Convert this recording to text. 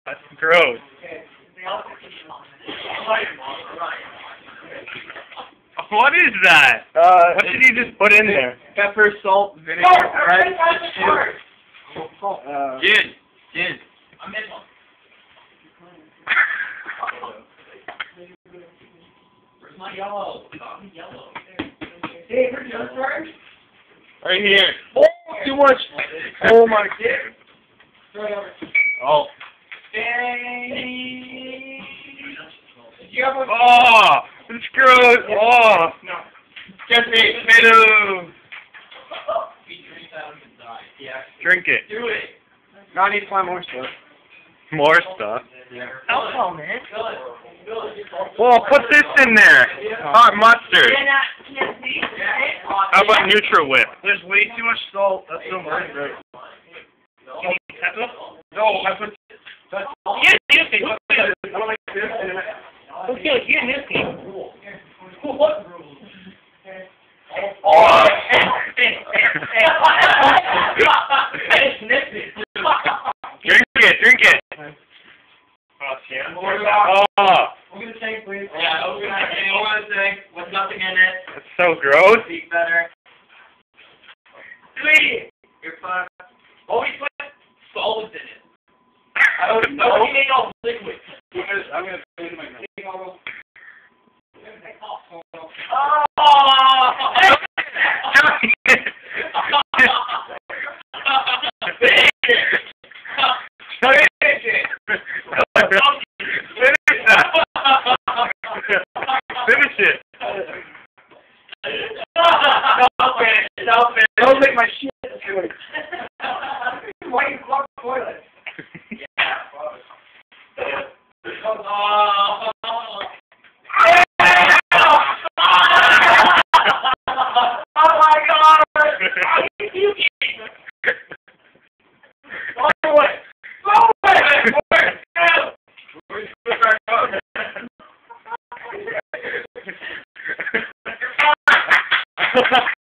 That's gross. What is that? What did you just put in there? Pepper, salt, vinegar, right? Gin. Gin. Where's my yellow? Hey, where's your first? Right here. Oh, too much. Oh my god. Oh. Dang. You have a... Oh, it's gross. Oh. No. Get me. Tomato. Drink it. Do it. Now I need to find more stuff. More stuff. Alcohol, man. Well, put this in there. Hot mustard. How about NutriWhip? There's way too much salt. That's so much. No, I put... That's... Get Nippy. I don't like this. Okay, get Nippy. What? Oh. It's Nippy. Drink it. Drink it. Oh. I'm gonna take, please. Yeah, open the thing with nothing in it. That's so gross. Speak better. Please. You're fine. Always put solids in it. I don't know. Don't need no liquid. I'm gonna put it in my mouth. Finish it. Stop it. Don't make my shit good. Why you clog the toilet? Oh my god! Go away! Go away!